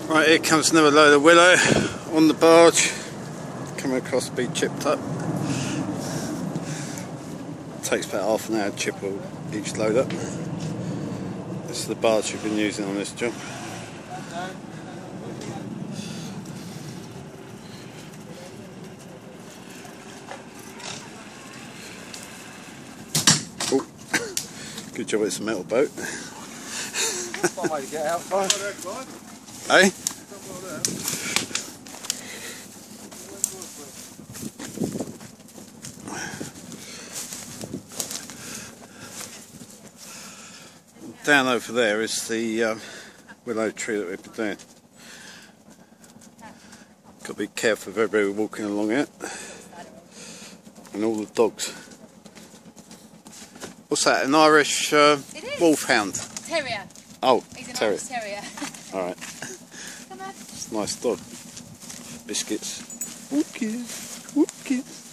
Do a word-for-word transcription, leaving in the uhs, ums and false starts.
Right, here comes another load of willow on the barge, coming across to be chipped up. Takes about half an hour to chip all, each load up. This is the barge we've been using on this job. Oh, good job it's a metal boat. One way to get out, fine. Hey? Down over there is the um, willow tree that we've been doing. Got to be careful of everybody walking along it, and all the dogs. What's that? An Irish uh, wolfhound? Terrier. Oh, He's an terrier. Irish terrier. All right. Come on. It's a nice dog. Biscuits. Whoop kiss. Whoop kiss.